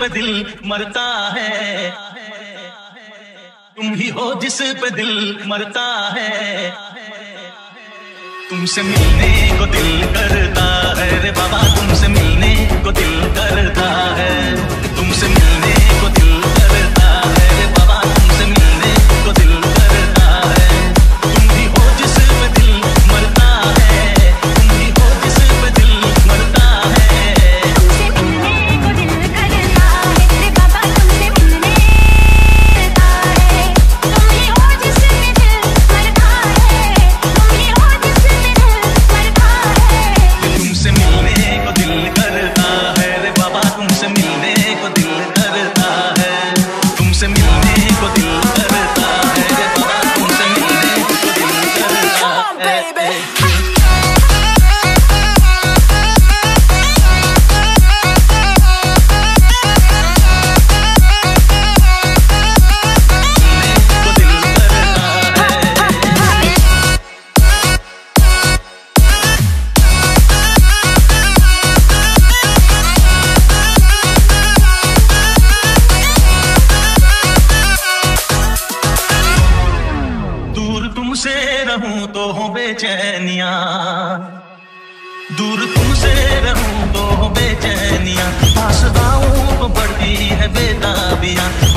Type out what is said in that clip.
पे दिल मरता है, तुम ही हो जिस पे दिल मरता है। तुमसे मिलने को दिल करता है रे बाबा, तुमसे मिलने को दिल करता है, तुमसे मिलने को दिल करता है रे बाबा, तुमसे मिलने को दिल करता है। तुम ही हो जिस पे दिल मरता है, तुम ही हो जिस पे दिल मरता है। तुमसे मिलने को दिल करता है रे बाबा, तुमसे मिलने करता है, तुम ही हो जिस पे दिल मरता है, तुम ही हो जिस पे दिल मरता है। तुमसे मिलने को दिल करता है रे बाबा, तुमसे मिलने को दिल करता है, तुमसे मिलने को दिल करता है रे बाबा, तुमसे मिलने को दिल करता है। दूर तुमसे रहूं तो हो बेचैनियां, दूर तुमसे रहूं तो हो बेचैनियां, पास आऊं तो बढ़ती है बेताबियां।